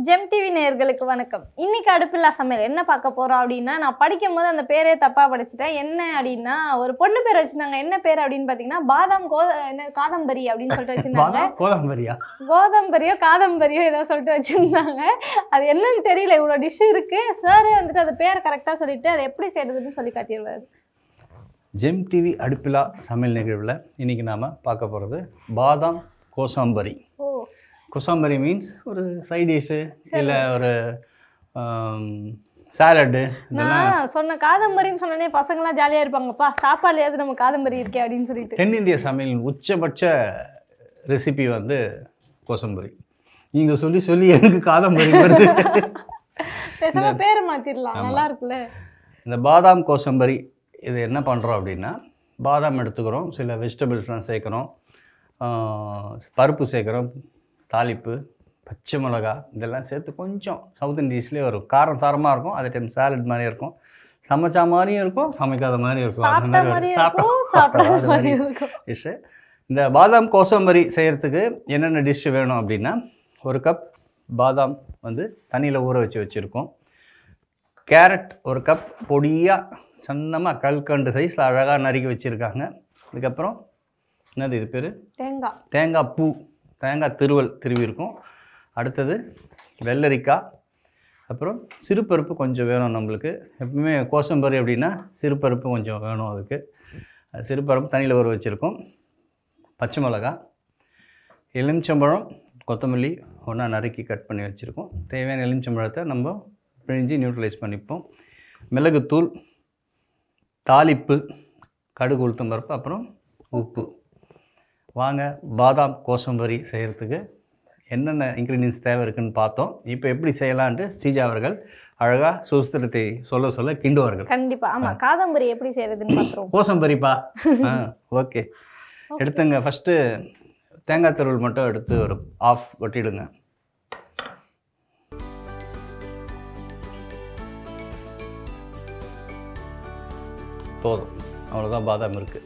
GeM TV நேயர்களுக்கு வணக்கம். இன்னைக்கு அடுப்பில்லா சமையல் என்ன பார்க்க போறோம் அப்படின்னா, நான் படிக்கும்போது அந்த பேரே தப்பா படிச்சிட்டேன். என்ன அப்படின்னா, ஒரு பொண்ணு பேர் வச்சிருந்தாங்க. என்ன பேர் அப்படின்னு பார்த்தீங்கன்னா, பாதாம் காதம்பரி அப்படின்னு சொல்லிட்டு வச்சிருந்தாங்க. கோதம்பரியோ காதம்பரியோ ஏதோ சொல்லிட்டு வச்சிருந்தாங்க. அது என்னன்னு தெரியல. இவ்வளோ டிஷ் இருக்கு. சாரே வந்துட்டு அது பேர் கரெக்டாக சொல்லிட்டு அதை எப்படி செய்யறதுன்னு சொல்லி காட்டிடுவாரு. ஜெம் டிவி அடுப்பில்லா சமையல் நிகழ்வில் இன்றைக்கி நாம் பார்க்க போகிறது பாதாம் கோசாம்பரி. கொசாம்பரி மீன்ஸ் ஒரு சைட் டிஷ்ஷு இல்லை ஒரு சாலடு. நான் சொன்ன காதம்பரின்னு சொன்னே பசங்களாம் ஜாலியாக இருப்பாங்கப்பா, சாப்பாடுலையாவது நம்ம காதம்பரி இருக்கே அப்படின்னு சொல்லிட்டு. தென்னிந்திய சமையலின் உச்சபட்ச ரெசிபி வந்து கோசம்பரி. நீங்கள் சொல்லி சொல்லி எனக்கு காதம்பரி வருது. பேசாம பேரை மாற்றிடலாம், நல்லா இருக்குல்ல. இந்த பாதாம் கோசம்பரி இது என்ன பண்ணுறோம் அப்படின்னா, பாதாம் எடுத்துக்கிறோம், சில வெஜிடபிள்ஸ்லாம் சேர்க்குறோம், பருப்பு சேர்க்குறோம், தாளிப்பு, பச்சை மிளகா இதெல்லாம் சேர்த்து கொஞ்சம் சவுத் இண்டியன்ஸ்லேயே ஒரு காரம் சாரமாக இருக்கும். அதே டைம் சாலட் மாதிரி இருக்கும், சமைச்சா மாதிரியும் இருக்கும், சமைக்காத மாதிரியும் இருக்கும். அந்த மாதிரி டிஷ்ஷு. இந்த பாதாம் கோசம்பரி செய்கிறதுக்கு என்னென்ன டிஷ்ஷு வேணும் அப்படின்னா, ஒரு கப் பாதாம் வந்து தண்ணியில் ஊற வச்சுருக்கோம். கேரட் ஒரு கப் பொடியாக சன்னமாக கல்கண்டு சைஸில் அழகாக நறுக்கி வச்சுருக்காங்க. அதுக்கப்புறம் என்னது இது பேர், தேங்காய் பூ, தேங்காய் திருவி இருக்கும். அடுத்தது வெள்ளரிக்காய், அப்புறம் சிறுபருப்பு கொஞ்சம் வேணும் நம்மளுக்கு. எப்பவுமே கோசம்பரி அப்படின்னா சிறுபருப்பு கொஞ்சம் வேணும். அதுக்கு சிறுபருப்பு தண்ணியில் ஊற வச்சுருக்கோம். பச்சை மிளகா, எலுமிச்சம்பழம், கொத்தமல்லி ஒன்றா நறுக்கி கட் பண்ணி வச்சுருக்கோம். தேவையான எலுமிச்சம்பழத்தை நம்ம பிழிஞ்சு நியூட்ரலைஸ் பண்ணிப்போம். மிளகுத்தூள், தாளிப்பு, கடுகு, உளுத்தம் பருப்பு, அப்புறம் உப்பு. வாங்க பாதாம் கோசம்பரி செய்கிறதுக்கு என்னென்ன இன்க்ரீடியன்ஸ் தேவை இருக்குதுன்னு பார்த்தோம். இப்போ எப்படி செய்யலான்ட்டு ஸ்ரீஜா அவர்கள் அழகாக சூஸ்திரத்தை சொல்ல சொல்ல கிண்டுவார்கள். கண்டிப்பாக. ஆமாம், காதம்பரி எப்படி செய்கிறதுன்னு பார்த்துருவோம். கோசம்பரிப்பா ஓகே. எடுத்துங்க. ஃபஸ்ட்டு தேங்காய் துருவல் மட்டும் எடுத்து ஒரு ஆஃப் கொட்டிடுங்க. போதும், அவ்வளோதான். பாதாம் இருக்குது.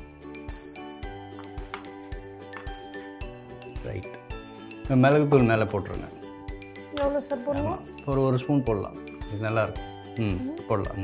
ரைட். மிளகுத்தூள் மேலே போட்டுருங்க. எவ்வளோ சார் போடலாம்? ஒரு ஸ்பூன் போடலாம், இது நல்லாயிருக்கும். போடலாம்.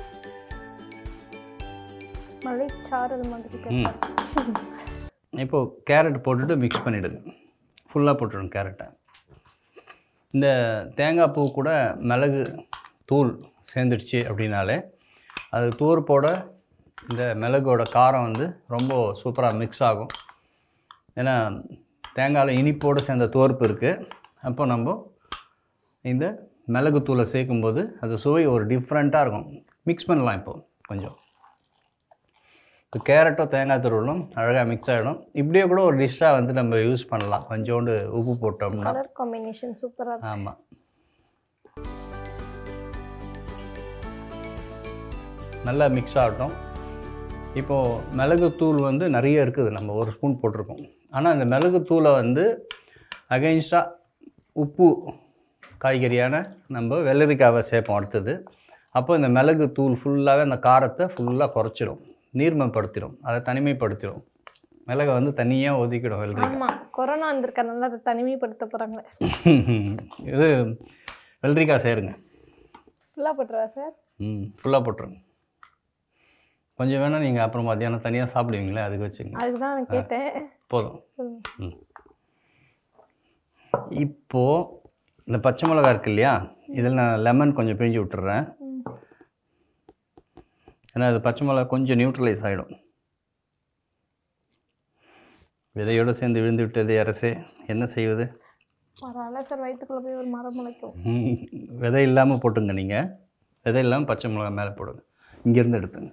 இப்போது கேரட் போட்டுட்டு மிக்ஸ் பண்ணிவிடுங்க. ஃபுல்லாக போட்டுடுங்க கேரட்டை. இந்த தேங்காய் பூ கூட மிளகு தூள் சேர்ந்துடுச்சு அப்படின்னாலே அது தூர்ப்போட இந்த மிளகோட காரம் வந்து ரொம்ப சூப்பராக மிக்ஸ் ஆகும். ஏன்னா தேங்காயில் இனிப்போடு சேர்ந்த தோர்ப்பு இருக்குது. அப்போ நம்ம இந்த மிளகுத்தூளை சேர்க்கும்போது அது சுவை ஒரு டிஃப்ரெண்ட்டாக இருக்கும். மிக்ஸ் பண்ணலாம். இப்போது கொஞ்சம் இப்போ கேரட்டும் தேங்காய் துருவலும் அழகாக மிக்ஸ் ஆகிடும். இப்படியே கூட ஒரு டிஷ்ஷாக வந்து நம்ம யூஸ் பண்ணலாம். கொஞ்சோண்டு உப்பு போட்டோம்னா கலர் காம்பினேஷன் சூப்பராக. ஆமாம். நல்லா மிக்ஸ் ஆகட்டும். இப்போது மிளகுத்தூள் வந்து நிறைய இருக்குது, நம்ம ஒரு ஸ்பூன் போட்டிருக்கோம். ஆனால் இந்த மிளகுத்தூளை வந்து அகைன்ஸ்டாக உப்பு காய்கறியான நம்ம வெள்ளரிக்காவை சேர்ப்போம் அடுத்தது. அப்போ இந்த மிளகுத்தூள் ஃபுல்லாகவே அந்த காரத்தை ஃபுல்லாக குறைச்சிடும், நீர்மைப்படுத்திடும், அதை தனிமைப்படுத்திடும். மிளகை வந்து தனியாக ஒதுக்கிடும் வெள்ளரிக்காய். ஆமாம், கொரோனா வந்திருக்கனால அதை தனிமைப்படுத்த போகிறாங்க. இது வெள்ளரிக்காய் சேருங்க. ஃபுல்லாக போட்டுருவா சார்? ஃபுல்லாக போட்டுருங்க. கொஞ்சம் வேணால் நீங்கள் அப்புறம் மத்தியானம் தனியாக சாப்பிடுவீங்களே, அதுக்கு வச்சுங்க. அதுக்கு தான் நான் கேட்டேன். போதும். இப்போது இந்த பச்சை மிளகா இருக்குது இல்லையா, இதில் நான் லெமன் கொஞ்சம் பிழிஞ்சு விட்டுறேன். ஏன்னா அது பச்சை மிளகா கொஞ்சம் நியூட்ரலைஸ் ஆகிடும். விதையோடு சேர்ந்து விழுந்து விட்டது அரசே, என்ன செய்வது? பரவாயில்ல சார், வயிற்றுக்குள்ளே போய் ஒரு மரம் முளைக்கும். விதை இல்லாமல் போட்டுங்க. நீங்கள் விதை இல்லாமல் பச்சை மிளகா மேலே போடுங்க. இங்கேருந்து எடுத்துங்க.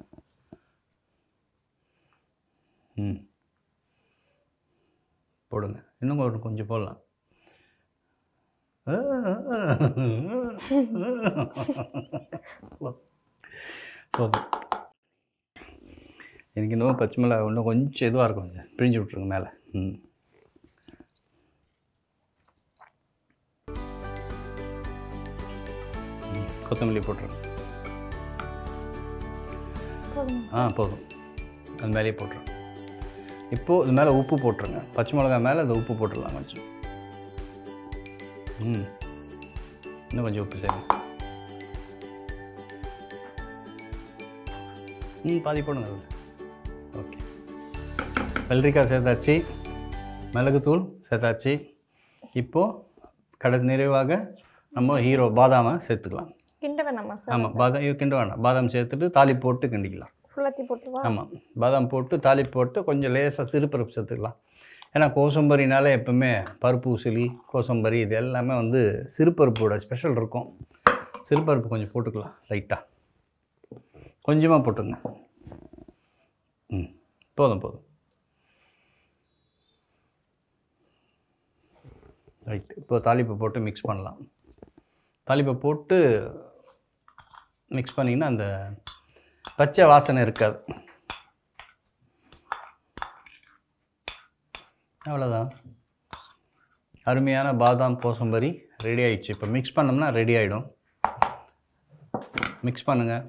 போடுங்க. இன்னும் கொஞ்சம் போடலாம். போதும். எனக்கு இன்னும் பச்சை மிளகா இன்னும் கொஞ்சம் இதுவாக இருக்கும், கொஞ்சம் பிழிஞ்சு விட்ருங்க மேலே. கொத்தமல்லி போட்டுருங்க. போதும். அது மேலேயே போட்டுருங்க. இப்போது இது மேலே உப்பு போட்டுருங்க. பச்சை மிளகா மேலே அது உப்பு போட்டுடலாம் கொஞ்சம். இன்னும் கொஞ்சம் உப்பு சரி. பாதி போடுங்க. ஓகே, வெள்ளரிக்காய் சேர்த்தாச்சு, மிளகுத்தூள் சேர்த்தாச்சு. இப்போது கடைசி நிறைவாக நம்ம ஹீரோ பாதாமை சேர்த்துக்கலாம். கிண்ட வேணாமா சார்? ஆமாம், பாதாம் கிண்ட வேண்டாம். பாதாம் சேர்த்துட்டு தாலி போட்டு கிண்டிக்கலாம். ஃபுல்லாத்தி போட்டுவா? ஆமாம், பாதாம் போட்டு தாலி போட்டு கொஞ்சம் லேசாக சிறுபருப்பு சேர்த்துக்கலாம். ஏன்னா கோசம்பரினால எப்பவுமே பருப்பு உசிலி கோசம்பரி இது எல்லாமே வந்து சிறுபருப்போட ஸ்பெஷல் இருக்கும். சிறுபருப்பு கொஞ்சம் போட்டுக்கலாம் லைட்டாக, கொஞ்சமாக போட்டுங்க. போதும் போதும். ரைட், இப்போ தாளிப்பை போட்டு மிக்ஸ் பண்ணலாம். தாளிப்பை போட்டு மிக்ஸ் பண்ணிங்கன்னா அந்த பச்சை வாசனை இருக்காது. அவ்வளோதான், அருமையான பாதாம் கோசம்பரி ரெடி ஆகிடுச்சு. இப்போ மிக்ஸ் பண்ணோம்னா ரெடி ஆகிடும். மிக்ஸ் பண்ணுங்கள்.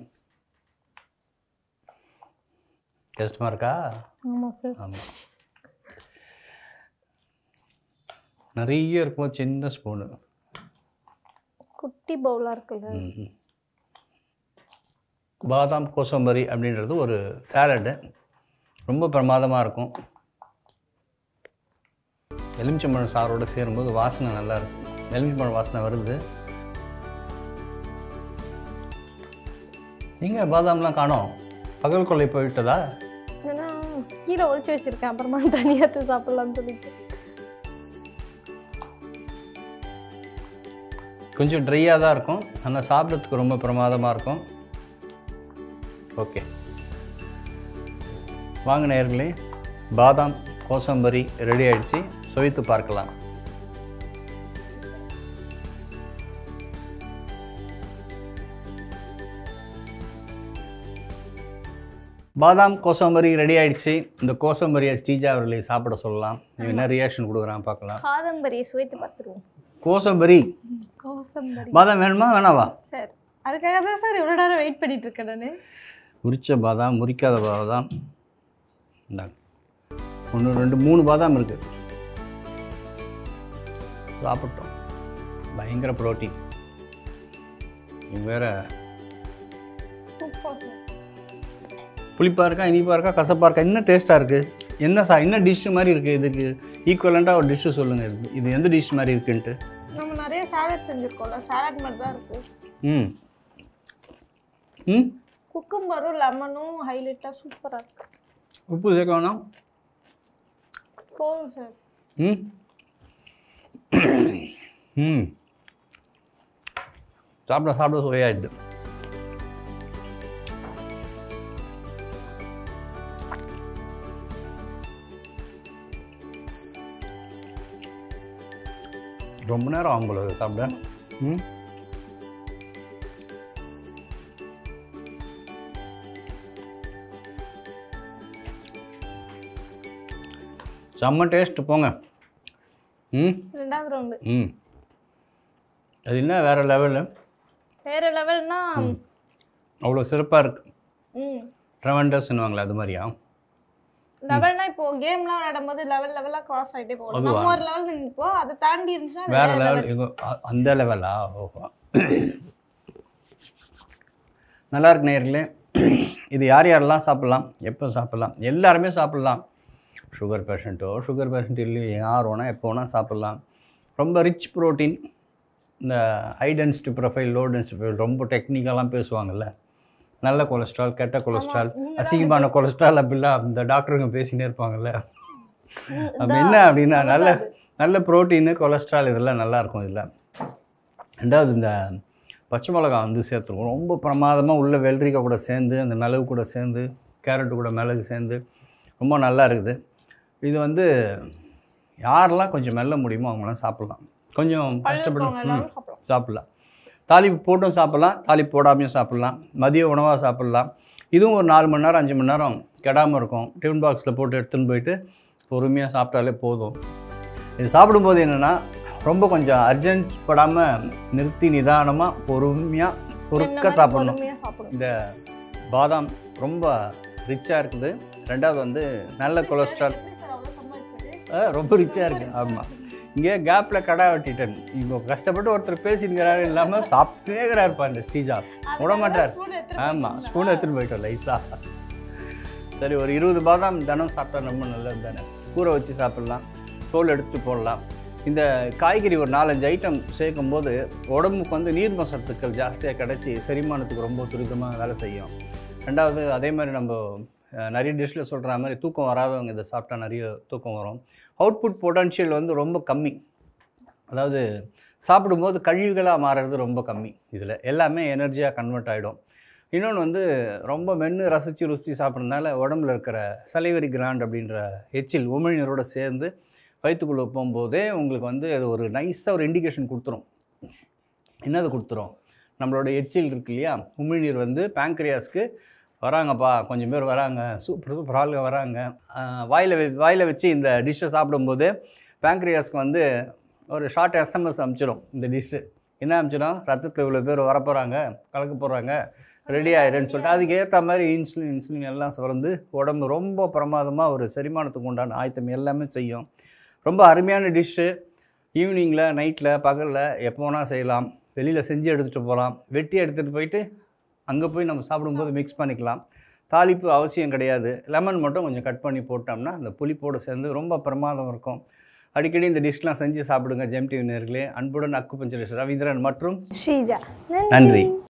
கஷ்டமாக இருக்கா? ஆமாம் சார். ஆமாம், நிறைய இருக்கும். சின்ன ஸ்பூனு, குட்டி பவுலாக இருக்குல்ல. பாதாம் கோசம்பரி அப்படின்றது ஒரு சாலடு, ரொம்ப பிரமாதமாக இருக்கும். எலுமிச்சம்பழம் சாரோடு சேரும்போது வாசனை நல்லா இருக்கும். எலுமிச்சம்பழம் வாசனை வருது. நீங்கள் பாதாம்லாம் காணோம், பகல் கொள்ளை போயிட்டதா? ஏன்னா கீழே ஒழிச்சு வச்சுருக்கேன், அப்புறமா தனியாக சாப்பிட்லான்னு சொல்லிட்டு. கொஞ்சம் ட்ரையாக தான் இருக்கும், ஆனால் சாப்பிட்றதுக்கு ரொம்ப பிரமாதமாக இருக்கும். ஓகே, வாங்க நேயர்களே, பாதாம் கோசம்பரி ரெடி ஆகிடுச்சு. சுவைத்து பார்க்கலாம். பாதாம் கோசம்பரி ரெடி ஆகிடுச்சு. இந்த கோசம்பரியை ஸ்ரீஜா அவர்களை சாப்பிட சொல்லலாம். என்ன ரியாக்ஷன் கொடுக்குறான் பார்க்கலாம். காதம்பரியை சுவைத்து பார்த்துருவோம். கோசம்பரி, கோசம்பரி பாதாம் வேணுமா வேணாவா? சார், அதுக்காக தான் சார் இவ்வளோ நேரம் வெயிட் பண்ணிட்டு இருக்கேன் நான். முறிச்ச பாதாம், முறிக்காத பாதாம், இந்தாங்க 1 2 3 பாதாம் இருக்குது. சாப்பிட்டோம், பயங்கர ப்ரோட்டீன். இது வேற புளிப்பாக இருக்கா, இனிப்பாக இருக்கா, கசப்பாக இருக்கா, இன்னும் டேஸ்ட்டாக இருக்குது. என்ன டிஷ் மாதிரி இருக்குது? இதுக்கு ஈக்குவலண்ட்டாக ஒரு டிஷ்ஷு சொல்லுங்கள். இது எந்த டிஷ் மாதிரி இருக்குன்ட்டு. நம்ம நிறைய சாலட் செஞ்சுருக்கோம்ல, சாலட் மாதிரி தான் இருக்குது. குக்கும்பரும் லெமனும் ஹைலைட்டாக சூப்பராக இருக்குது. உப்பு சேர்க்க வேணாம்? போதும் சார். சாப்பிட சுவையாயிடுது. ரொம்ப நேரம் ஆகும் போல சாப்பிட. செம்ம டேஸ்ட் போங்க. ரெண்டாவது ரவுண்டு. அது என்ன வேற லெவலு? வேற லெவல்னா அவ்வளோ சிறப்பாக இருக்கு. ட்ரெவண்டர்ஸ்னுவாங்களே அது மாதிரியா? லெவல்னா இப்போ கேம்லாம் விளையாடும்போது லெவலாக கிராஸ் ஆகிட்டே போகலாம். நம்ம ஒரு லெவல் நிற்போம், அதை தாண்டி இருந்துச்சுன்னா வேற லெவல். அந்த லெவலா? ஓஹோ, நல்லா இருக்கு நேயர்களே. இது யார் யாரெல்லாம் சாப்பிட்லாம், எப்போ சாப்பிட்லாம்? எல்லாருமே சாப்பிட்லாம். சுகர் பேஷண்ட் இல்லையோ யார் வேணால் எப்போ வேணால் சாப்பிட்லாம். ரொம்ப ரிச் ப்ரோட்டீன். இந்த high density profile, low density profile ரொம்ப டெக்னிக்கலாக பேசுவாங்கள்ல. நல்ல கொலஸ்ட்ரால், கெட்ட கொலஸ்ட்ரால், அசிங்கமான கொலஸ்ட்ரால் அப்படிலாம் இந்த டாக்டருங்க பேசினே இருப்பாங்கள்ல. அப்போ என்ன அப்படின்னா நல்ல ப்ரோட்டீனு, கொலஸ்ட்ரால் இதெல்லாம் நல்லாயிருக்கும். இதில் ரெண்டாவது இந்த பச்சை மிளகா வந்து சேர்த்துருக்கும். ரொம்ப பிரமாதமாக உள்ள வெள்ளரிக்காய் கூட சேர்ந்து, அந்த மிளகு கூட சேர்ந்து, கேரட்டு கூட மிளகு சேர்ந்து ரொம்ப நல்லா இருக்குது. இது வந்து யாரெல்லாம் கொஞ்சம் மெல்ல முடியுமோ அவங்களாம் சாப்பிட்லாம். கொஞ்சம் கஷ்டப்பட்டு சாப்பிட்லாம். தாளிப்பு போட்டும் சாப்பிட்லாம், தாளிப்பு போடாமையும் சாப்பிட்லாம். மதிய உணவாக சாப்பிட்லாம். இதுவும் ஒரு 4 மணி நேரம் 5 மணி நேரம் கெடாமல் இருக்கும். டிஃபன் பாக்ஸில் போட்டு எடுத்துன்னு போயிட்டு பொறுமையாக சாப்பிட்டாலே போதும். இது சாப்பிடும்போது என்னென்னா ரொம்ப கொஞ்சம் அர்ஜென்ட் படாமல் நிறுத்தி நிதானமாக பொறுமையாக பொறுக்க சாப்பிடணும். இந்த பாதாம் ரொம்ப ரிச்சாக இருக்குது. ரெண்டாவது வந்து நல்ல கொலஸ்ட்ரால் ரொம்ப ரிச்சாக இருக்குது. ஆமாம், இங்கே கேப்பில் கடை வெட்டிட்டேன். இப்போ கஷ்டப்பட்டு ஒருத்தர் பேசியிருக்கிறாரு இல்லாமல் சாப்பிட்டே இருக்கிறாருப்பா இந்த ஸ்ரீஜா. விட மாட்டார். ஆமாம், ஸ்பூன் எடுத்துகிட்டு போயிட்டோம் லைஸாக. சரி, ஒரு 20 பாதாம் தினம் சாப்பிட்டா ரொம்ப நல்லது தானே. ஊற வச்சு சாப்பிட்லாம், தோல் எடுத்துகிட்டு போடலாம். இந்த காய்கறி ஒரு 4-5 ஐட்டம் சேர்க்கும் போது உடம்புக்கு வந்து நீர்ம சத்துக்கள் ஜாஸ்தியாக கிடச்சி செரிமானத்துக்கு ரொம்ப துரிதமாக வேலை செய்யும். ரெண்டாவது, அதே மாதிரி நம்ம நிறைய டிஷ்ஷில் சொல்கிற மாதிரி தூக்கம் வராதவங்க இதை சாப்பிட்டா நிறைய தூக்கம் வரும். அவுட்புட் பொட்டன்ஷியல் வந்து ரொம்ப கம்மி. அதாவது சாப்பிடும்போது கழிவுகளாக மாறுறது ரொம்ப கம்மி. இதில் எல்லாமே எனர்ஜியாக கன்வெர்ட் ஆகிடும். இன்னொன்று வந்து ரொம்ப மென்று ருசித்து சாப்பிட்றதுனால உடம்புல இருக்கிற சலைவரி கிராண்ட் அப்படின்ற எச்சில் உமிழ்நீரோடு சேர்ந்து வயிற்றுக்குள்ளே போகும்போதே உங்களுக்கு வந்து அது ஒரு நைஸாக ஒரு இண்டிகேஷன் கொடுத்துரும். என்னது கொடுத்துரும்? நம்மளோட எச்சில் இருக்கு இல்லையா, உமிழ்நீர் வந்து பேங்க்ரியாஸ்க்கு வராங்கப்பா, கொஞ்சம் பேர் வராங்க, சூப்பர் ஆளுங்க வராங்க. வாயில் வச்சு இந்த டிஷ்ஷை சாப்பிடும்போது பேங்க்ரியாஸ்க்கு வந்து ஒரு ஷார்ட் எஸ்எம்எஸ் அனுப்பிச்சிடும். இந்த டிஷ்ஷு என்ன அனுப்பிச்சிடும்? ரத்தத்தில் இவ்வளோ பேர் வரப்போகிறாங்க, கலக்க போகிறாங்க, ரெடி ஆகிடுன்னு சொல்லிட்டு அதுக்கு ஏற்ற மாதிரி இன்சுலின் எல்லாம் சுரந்து உடம்பு ரொம்ப பிரமாதமாக ஒரு செரிமானத்துக்கு உண்டான ஆயத்தம் எல்லாமே செய்யும். ரொம்ப அருமையான டிஷ்ஷு. ஈவினிங்கில், நைட்டில், பகலில் எப்போ வேணால் செய்யலாம். வெளியில் செஞ்சு எடுத்துகிட்டு போகலாம். வெட்டி எடுத்துகிட்டு போயிட்டு அங்கே போய் நம்ம சாப்பிடும்போது மிக்ஸ் பண்ணிக்கலாம். தாளிப்பு அவசியம் கிடையாது. லெமன் மட்டும் கொஞ்சம் கட் பண்ணி போட்டோம்னா அந்த புளிப்போடு சேர்ந்து ரொம்ப பிரமாதம் இருக்கும். அடிக்கடி இந்த டிஷ்லாம் செஞ்சு சாப்பிடுங்க. ஜெம் டிவி நேயர்களே. அன்புடன் அக்குபஞ்சரிஸ்ட் ரவீந்திரன் மற்றும் ஸ்ரீஜா. நன்றி.